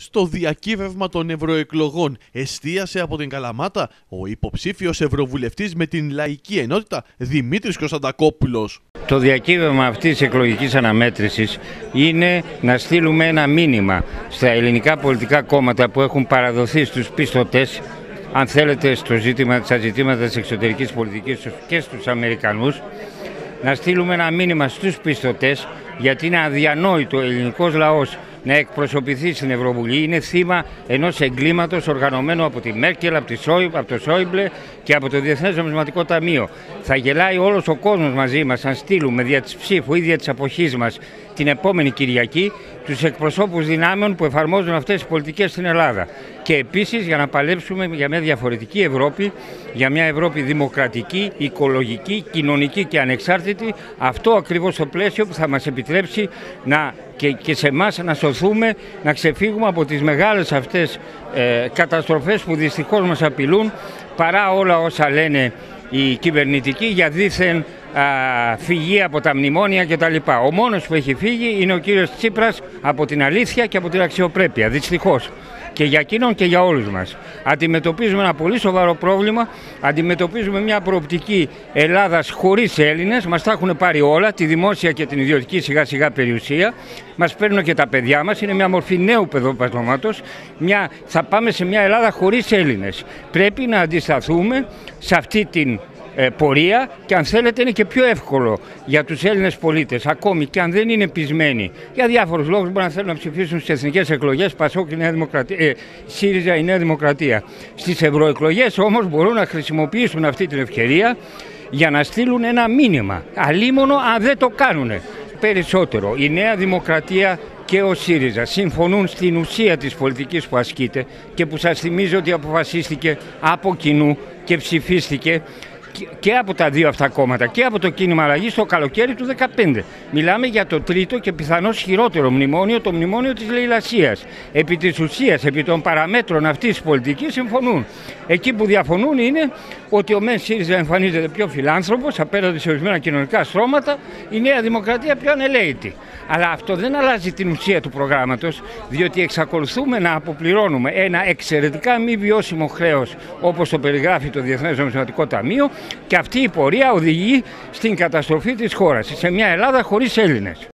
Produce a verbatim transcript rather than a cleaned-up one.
Στο διακύβευμα των ευρωεκλογών εστίασε από την Καλαμάτα ο υποψήφιος ευρωβουλευτής με την Λαϊκή Ενότητα Δημήτρης Κωνσταντακόπουλος. Το διακύβευμα αυτής της εκλογικής αναμέτρησης είναι να στείλουμε ένα μήνυμα στα ελληνικά πολιτικά κόμματα που έχουν παραδοθεί στους πιστωτές, αν θέλετε, στο ζήτημα, στα ζητήματα της εξωτερικής πολιτικής και στους Αμερικανούς, να στείλουμε ένα μήνυμα στους πιστωτές, γιατί είναι αδιανόητο ο ελληνικός λαός να εκπροσωπηθεί στην Ευρωβουλή. Είναι θύμα ενός εγκλήματος οργανωμένου από τη Μέρκελ, από, τη Σόι, από το Σόιμπλε και από το Διεθνές Νομισματικό Ταμείο. Θα γελάει όλος ο κόσμος μαζί μας αν στείλουμε δια της ψήφου ή δια της αποχής μας την επόμενη Κυριακή τους εκπροσώπους δυνάμεων που εφαρμόζουν αυτές τις πολιτικές στην Ελλάδα. Και επίσης για να παλέψουμε για μια διαφορετική Ευρώπη, για μια Ευρώπη δημοκρατική, οικολογική, κοινωνική και ανεξάρτητη, αυτό ακριβώς το πλαίσιο που θα μας επιτρέψει να, και, και σε εμάς να σωθούμε, να ξεφύγουμε από τις μεγάλες αυτές ε, καταστροφές που δυστυχώς μας απειλούν, παρά όλα όσα λένε οι κυβερνητικοί για δήθεν α, φυγή από τα μνημόνια κτλ. Ο μόνος που έχει φύγει είναι ο κύριος Τσίπρας από την αλήθεια και από την αξιοπρέπεια, δυστυχώς. Και για εκείνον και για όλους μας. Αντιμετωπίζουμε ένα πολύ σοβαρό πρόβλημα, αντιμετωπίζουμε μια προοπτική Ελλάδας χωρίς Έλληνες, μας τα έχουν πάρει όλα, τη δημόσια και την ιδιωτική σιγά σιγά περιουσία, μας παίρνουν και τα παιδιά μας, είναι μια μορφή νέου παιδοπατώματος, μια, θα πάμε σε μια Ελλάδα χωρίς Έλληνες. Πρέπει να αντισταθούμε σε αυτή την πορεία και αν θέλετε είναι και πιο εύκολο για τους Έλληνες πολίτες, ακόμη και αν δεν είναι πεισμένοι για διάφορους λόγους, μπορεί να θέλουν να ψηφίσουν στις εθνικές εκλογές Πασόκ, η Νέα Δημοκρατία, ε, ΣΥΡΙΖΑ, η Νέα Δημοκρατία. Στις ευρωεκλογές όμως μπορούν να χρησιμοποιήσουν αυτή την ευκαιρία για να στείλουν ένα μήνυμα, αλίμονο αν δεν το κάνουν. Περισσότερο η Νέα Δημοκρατία και ο ΣΥΡΙΖΑ συμφωνούν στην ουσία της πολιτικής που ασκείται και που σας θυμίζω ότι αποφασίστηκε από κοινού και ψηφίστηκε και από τα δύο αυτά κόμματα και από το κίνημα αλλαγής το καλοκαίρι του δύο χιλιάδες δεκαπέντε. Μιλάμε για το τρίτο και πιθανώς χειρότερο μνημόνιο, το μνημόνιο της λαιλασίας. Επί της ουσίας, επί των παραμέτρων αυτής της πολιτικής συμφωνούν. Εκεί που διαφωνούν είναι ότι ο ΜΕΝ ΣΥΡΙΖΑ εμφανίζεται πιο φιλάνθρωπος απέναντι σε ορισμένα κοινωνικά στρώματα, η Νέα Δημοκρατία πιο ανελαίητη. Αλλά αυτό δεν αλλάζει την ουσία του προγράμματος, διότι εξακολουθούμε να αποπληρώνουμε ένα εξαιρετικά μη βιώσιμο χρέος, όπως το περιγράφει το Διεθνές Νομισματικό Ταμείο, και αυτή η πορεία οδηγεί στην καταστροφή της χώρας, σε μια Ελλάδα χωρίς Έλληνες.